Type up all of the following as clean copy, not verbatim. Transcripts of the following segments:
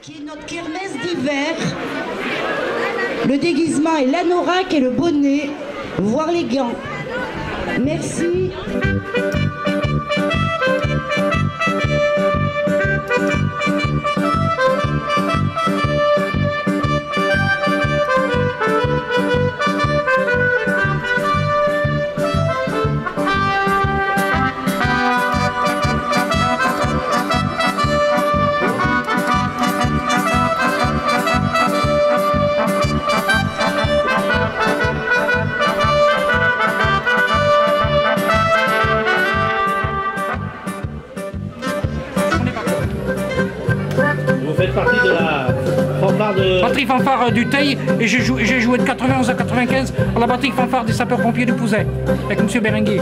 qui est notre kermesse d'hiver. Le déguisement est l'anorak et le bonnet, voire les gants. Merci. Vous faites partie de la fanfare de... Batterie fanfare du Teil, et j'ai joué de 91 à 95 à la batterie fanfare des sapeurs-pompiers de Pouzet, avec M. Berenguer.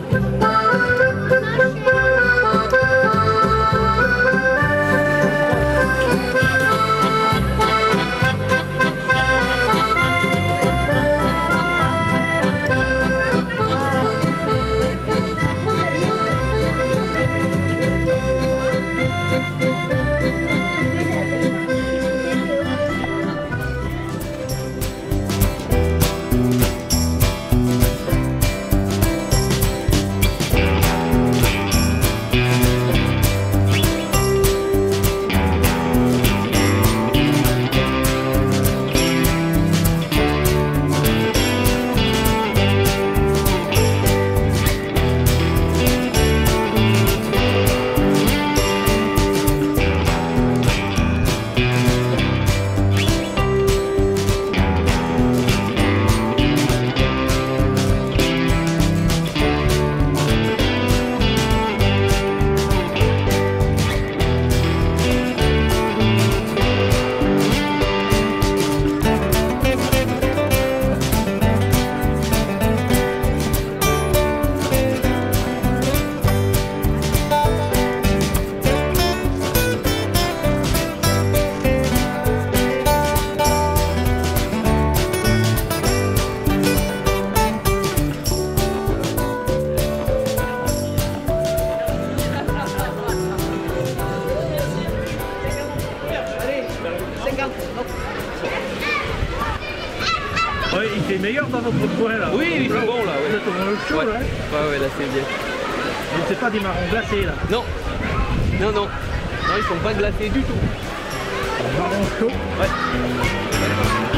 Ouais, il fait meilleur dans votre coin là. Oui, il fait bon là. Vous êtes au moins chaud Ouais. là. Hein. Ouais, là c'est bien. Donc c'est pas des marrons glacés là. Non, non, non. Non, ils sont pas glacés du tout. Marrons chauds. Ouais.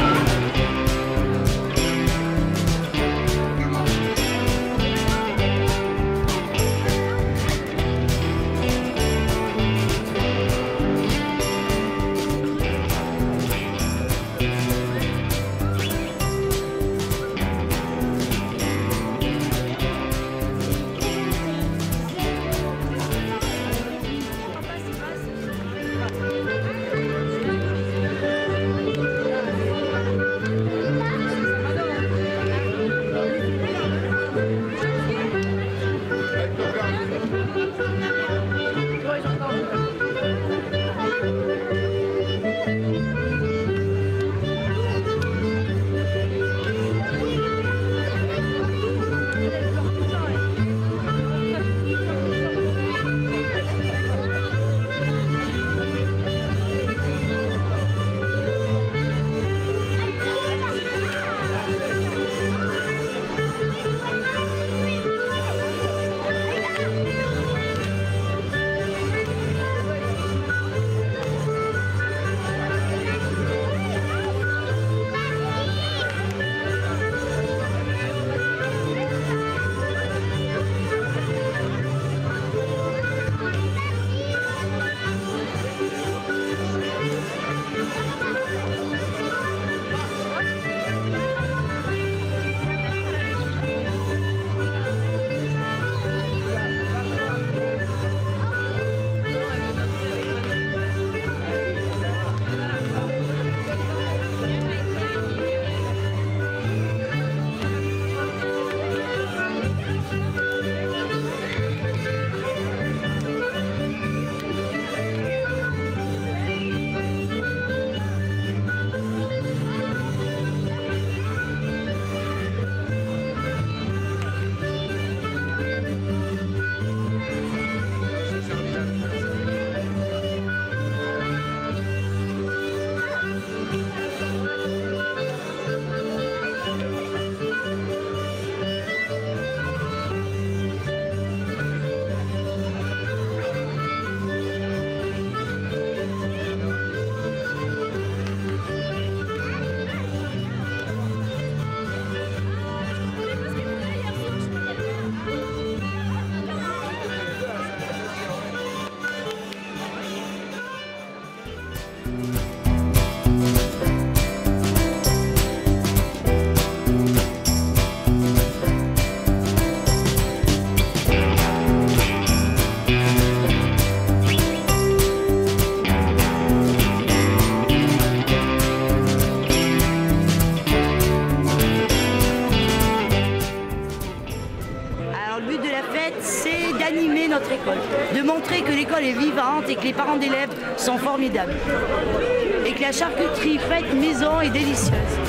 C'est d'animer notre école, de montrer que l'école est vivante et que les parents d'élèves sont formidables et que la charcuterie faite maison est délicieuse.